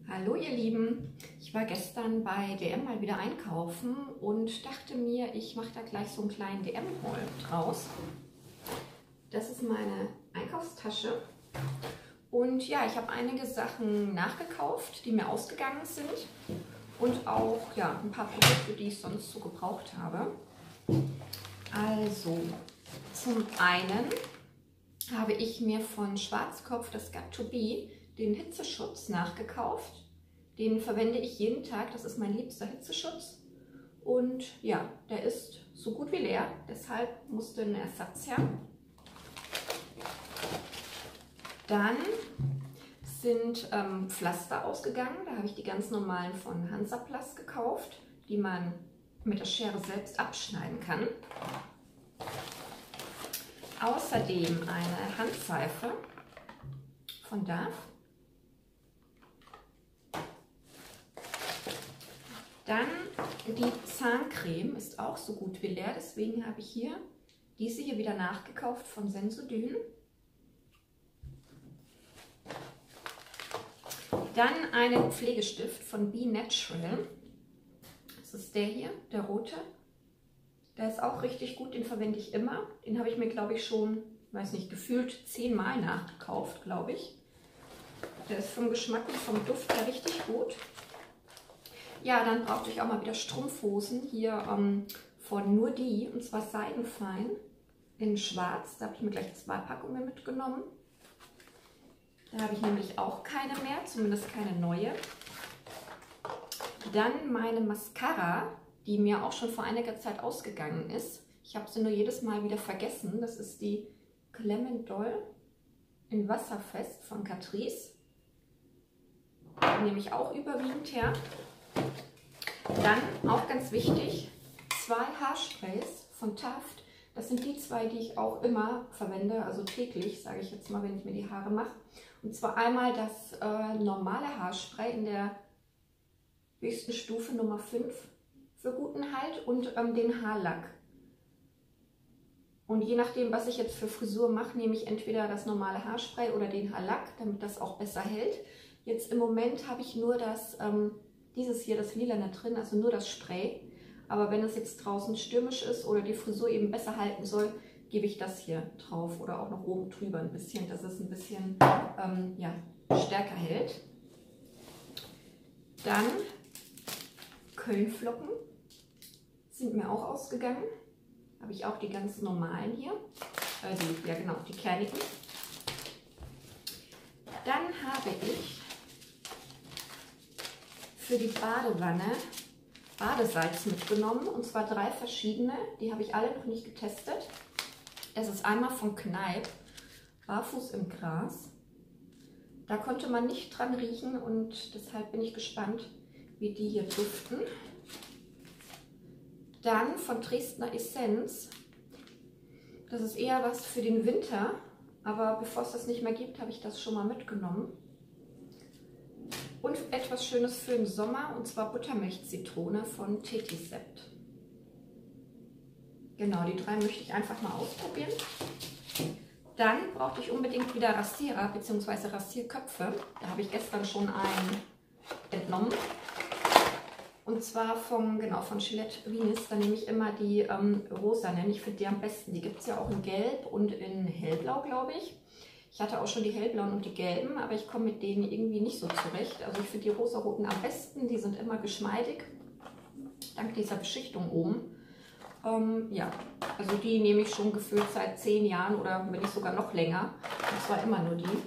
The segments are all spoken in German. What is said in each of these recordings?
Hallo ihr Lieben, ich war gestern bei DM mal wieder einkaufen und dachte mir, ich mache da gleich so einen kleinen DM-Haul draus. Das ist meine Einkaufstasche und ja, ich habe einige Sachen nachgekauft, die mir ausgegangen sind und auch ja, ein paar Produkte, die ich sonst so gebraucht habe. Also zum einen habe ich mir von Schwarzkopf das Got2b den Hitzeschutz nachgekauft. Den verwende ich jeden Tag, das ist mein liebster Hitzeschutz. Und ja, der ist so gut wie leer, deshalb musste ein Ersatz her. Dann sind Pflaster ausgegangen, da habe ich die ganz normalen von Hansaplast gekauft, die man mit der Schere selbst abschneiden kann. Außerdem eine Handseife von Dove. Dann die Zahncreme ist auch so gut wie leer, deswegen habe ich hier diese hier wieder nachgekauft von Sensodyne. Dann einen Pflegestift von Be Natural. Das ist der hier, der rote. Der ist auch richtig gut, den verwende ich immer. Den habe ich mir, glaube ich, schon, weiß nicht, gefühlt 10-mal nachgekauft, glaube ich. Der ist vom Geschmack und vom Duft her richtig gut. Ja, dann brauchte ich auch mal wieder Strumpfhosen hier von Nur Die, und zwar seidenfein in schwarz. Da habe ich mir gleich 2 Packungen mitgenommen. Da habe ich nämlich auch keine mehr, zumindest keine neue. Dann meine Mascara, die mir auch schon vor einiger Zeit ausgegangen ist. Ich habe sie nur jedes Mal wieder vergessen. Das ist die Clement Doll in Wasserfest von Catrice. Die nehme ich auch überwiegend her. Dann, auch ganz wichtig, 2 Haarsprays von Taft. Das sind die 2, die ich auch immer verwende, also täglich, sage ich jetzt mal, wenn ich mir die Haare mache. Und zwar einmal das normale Haarspray in der höchsten Stufe Nummer 5 für guten Halt und den Haarlack. Und je nachdem, was ich jetzt für Frisur mache, nehme ich entweder das normale Haarspray oder den Haarlack, damit das auch besser hält. Jetzt im Moment habe ich nur das dieses hier, das Lilane drin, also nur das Spray. Aber wenn es jetzt draußen stürmisch ist oder die Frisur eben besser halten soll, gebe ich das hier drauf oder auch noch oben drüber ein bisschen, dass es ein bisschen ja, stärker hält. Dann Kölnflocken sind mir auch ausgegangen. Habe ich auch die ganz normalen hier, ja genau, die kernigen. Dann habe ich für die Badewanne Badesalz mitgenommen, und zwar 3 verschiedene. Die habe ich alle noch nicht getestet. Es ist einmal von Kneipp, Barfuß im Gras. Da konnte man nicht dran riechen und deshalb bin ich gespannt, wie die hier duften. Dann von Dresdner Essenz. Das ist eher was für den Winter, aber bevor es das nicht mehr gibt, habe ich das schon mal mitgenommen. Und etwas Schönes für den Sommer, und zwar Buttermilch-Zitrone von Tetisept. Genau, die 3 möchte ich einfach mal ausprobieren. Dann brauchte ich unbedingt wieder Rasierer bzw. Rasierköpfe. Da habe ich gestern schon einen entnommen. Und zwar von Gillette Venus. Da nehme ich immer die rosa, ich finde die am besten. Die gibt es ja auch in Gelb und in Hellblau, glaube ich. Ich hatte auch schon die hellblauen und die gelben, aber ich komme mit denen irgendwie nicht so zurecht. Also ich finde die rosaroten am besten, die sind immer geschmeidig, dank dieser Beschichtung oben. Ja, also die nehme ich schon gefühlt seit 10 Jahren oder wenn nicht sogar noch länger. Und zwar immer nur die.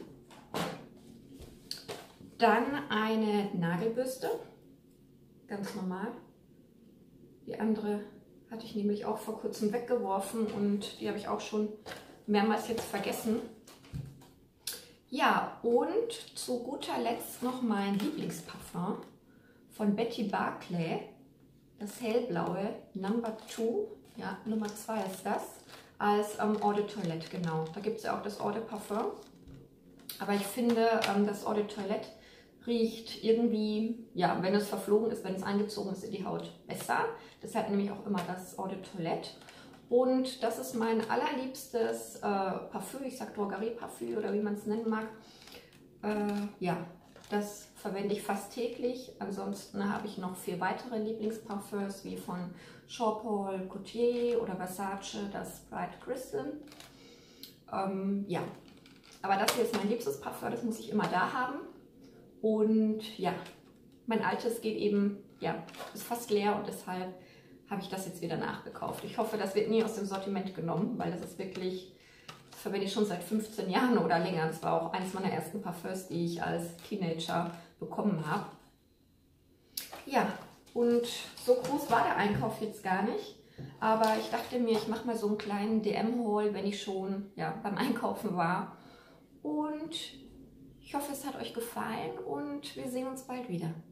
Dann eine Nagelbürste, ganz normal. Die andere hatte ich nämlich auch vor kurzem weggeworfen und die habe ich auch schon mehrmals jetzt vergessen. Ja, und zu guter Letzt noch mein Lieblingsparfum von Betty Barclay, das hellblaue Number 2, ja, Nummer 2 ist das, als Eau de Toilette, genau. Da gibt es ja auch das Eau de Parfum, aber ich finde, das Eau de Toilette riecht irgendwie, ja, wenn es verflogen ist, wenn es eingezogen ist in die Haut, besser. Deshalb nehme ich auch immer das Eau de Toilette. Und das ist mein allerliebstes Parfüm, ich sage Drogerieparfüm oder wie man es nennen mag. Ja, das verwende ich fast täglich. Ansonsten habe ich noch 4 weitere Lieblingsparfums, wie von Jean Paul Gaultier oder Versace, das Bright Crystal. Ja, aber das hier ist mein liebstes Parfum, das muss ich immer da haben. Und ja, mein altes geht eben, ja, ist fast leer und deshalb habe ich das jetzt wieder nachgekauft. Ich hoffe, das wird nie aus dem Sortiment genommen, weil das ist wirklich, das verwende ich schon seit 15 Jahren oder länger. Das war auch eines meiner ersten Parfums, die ich als Teenager bekommen habe. Ja, und so groß war der Einkauf jetzt gar nicht. Aber ich dachte mir, ich mache mal so einen kleinen DM-Haul, wenn ich schon beim Einkaufen war. Und ich hoffe, es hat euch gefallen und wir sehen uns bald wieder.